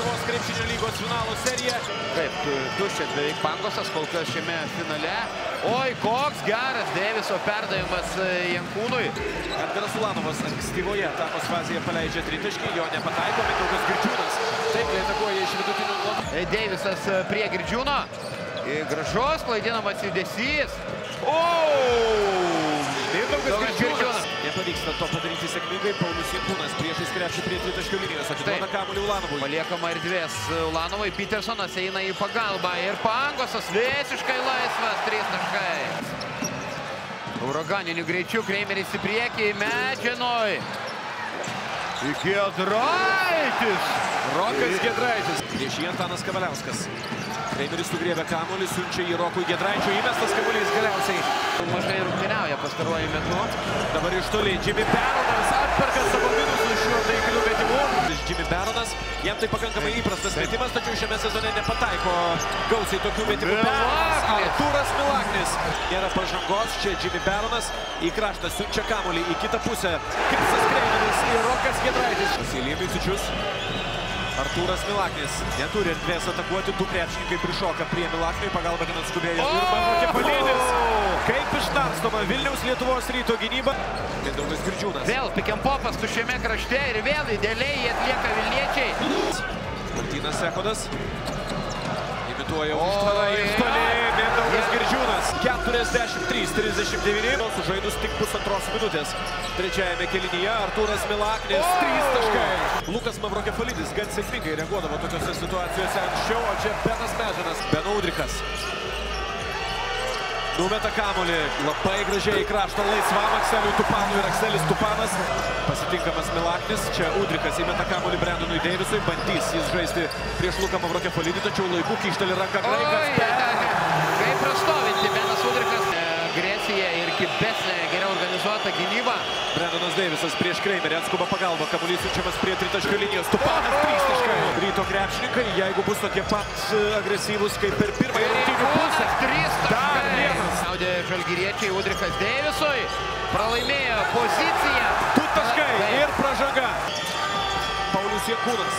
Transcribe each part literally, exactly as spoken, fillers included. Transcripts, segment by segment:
Lietuvos krepšinio lygos finalo serija. Taip, tuščias beveik Pangosas kol kas šiame finale. Oi, koks geras Deiviso perdavimas Jankūnui. Edgaras Ulanovas ankstyvoje atakos fazėje paleidžia tritaškį, jo nepataiko, Mindaugas Girdžiūnas. Taip, jie atakuoja iš vidutinio nuotolio. Deivisas prie Girdžiūno. Gražus klaidinamas judesys. O! Mindaugas Girdžiūnas. Nepavyksta to padaryti sėkmingai. Paulius Jankūnas priešais krepšį prie tritaškių linijos. Atiduoda kamuolį Ulanovui. Paliekama erdvės Ulanovui. Petersonas eina į pagalbą. Ir Pangosas visiškai laisvas. Trys taškai. Uraganiniu greičiu Kreimeris į priekį. Medžinoj. Giedraitis. Rokas Giedraitis. Prieš jį Antanas Kavaliauskas. Kreimeris sugriebė kamuolį, siunčia jį Rokui Giedraičiui, įmestas kamuolys galiausiai. Mažai rungtyniauja pastaruoju metu. Dabar iš toli Jimmy Baronas atperka savo minusų šiuo taikliu metimu. Jimmy Baronas, jam tai pakankamai įprastas metimas, tačiau šiame sezone nepataiko gausiai tokių metimų. Artūras Milaknis. Nėra pažangos, čia Jimmy Baronas į kraštą siunčia kamuolį į kitą pusę. Kripsas Kreimeris ir Rokas Giedraitis. Vasilijus Micičius. Artūras Milaknis neturi erdvės atakuoti, du krepšininkai prišoka prie Milakniui, pagalba ten atskubėjo ir Marokė Palydis. Kaip išnarstoma Vilniaus Lietuvos Ryto gynyba. Mindaugas Girdžiūnas. Vėl pick and popas tuščiame krašte ir vėl idealiai jie atlieka vilniečiai. Martynas Echodas imituoja užtvarą iš toli. Mindaugas Girdžiūnas. keturiasdešimt trys trisdešimt devyni. Sužaidus tik pusantros minutės. Trečiajame kėlinyje Artūras Milaknis. trys taškai. Lukas Mavrokefalidis gan sėkmingai reaguodavo tokiose situacijose anksčiau, o čia Benas Medžinas. Ben Udrikas. Numeta kamuolį labai gražiai į kraštą laisvam Akseliui Tupanui ir Akselis Tupanas. Pasitinkamas Milaknis. Čia Udrikas įmeta kamuolį Brandonui Deivisui. Bandys jis žaisti prieš Luką Mavrokefalidį, tačiau laiku kyšteli ranką graikas. Kaip prastovinti Benas Udrikas. Agresija ir kibesnė, geriau organizuota gynyba. Brandonas Deivisas prieš Kreimerį atskuba pagalbą. Kamuolys siunčiamas prie tritaškio linijos. Tupanas trys taškai. Ryto krepšininkai, jeigu bus tokie pat agresyvūs kaip per pirmąją rungtynių pusę. trys taškai. Saudė žalgiriečiai Udrikas Deivisui. Pralaimėjo poziciją. Du taškai ir pražanga. Paulius Jankūnas.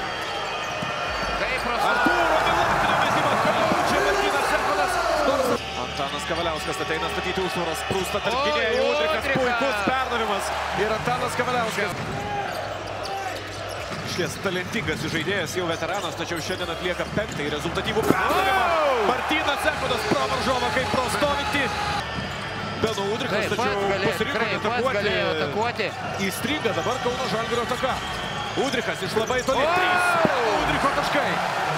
Kaip prastovinti. Artūro Milaknio metimas. Čia Martynas Echodas. Antanas Kavaliauskas ateina statyti užtvaros. Prūsta tarp gynėjų. Udrikas puikus perdavimas. Ir Antanas Kavaliauskas. Išties talentingas žaidėjas, jau veteranas, tačiau šiandien atlieka penktąjį rezultatyvų perdavimą. Martynas Echodas pro varžovą kaip prostovinti. Beno Udrikas, tačiau pasirinko atakuoti. Įstringa dabar Kauno Žalgirio ataka. Udrikas iš labai toli. Trys. Udriko taškai.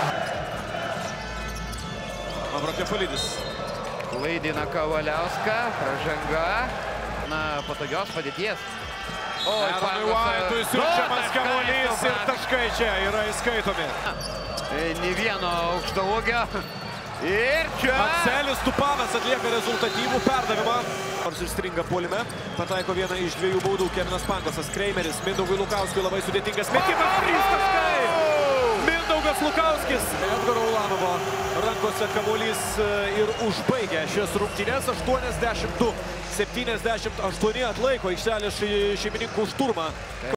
Mavrokefalidis. Klaidina Kavaliauską, pražanga, na, patogios padėties. Eronui Vaitui siunčiamas kamuolys ir taškai čia yra įskaitomi. Nė vieno aukštaūgio. Ir čia Akselis Tupanas atlieka rezultatyvų perdavimą. Nors išstringa puolime, pataiko vieną iš dviejų baudų Kevinas Pangosas. Kreimeris, Mindaugui Lukauskui labai sudėtingas metimas. Trys taškai. Mindaugas Lukauskis. Edgaro Ulanovo rankose kamuolys ir užbaigia šias rungtynes. aštuoniasdešimt du septyniasdešimt aštuoni atlaiko aikštelės šeimininkų šturmą.